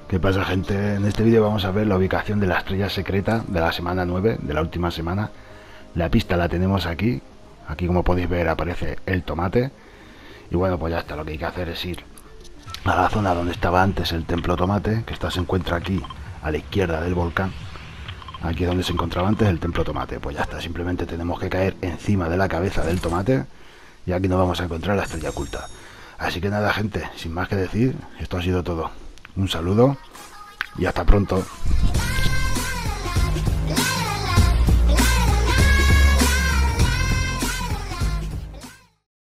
¿Qué pasa, gente? En este vídeo vamos a ver la ubicación de la estrella secreta de la semana 9, de la última semana. La pista la tenemos aquí. Aquí, como podéis ver, aparece el tomate. Y bueno, pues ya está. Lo que hay que hacer es ir a la zona donde estaba antes el templo tomate, que se encuentra aquí a la izquierda del volcán. Aquí es donde se encontraba antes el templo tomate. Pues ya está. Simplemente tenemos que caer encima de la cabeza del tomate y aquí nos vamos a encontrar la estrella oculta. Así que nada, gente, sin más que decir, esto ha sido todo. Un saludo y hasta pronto.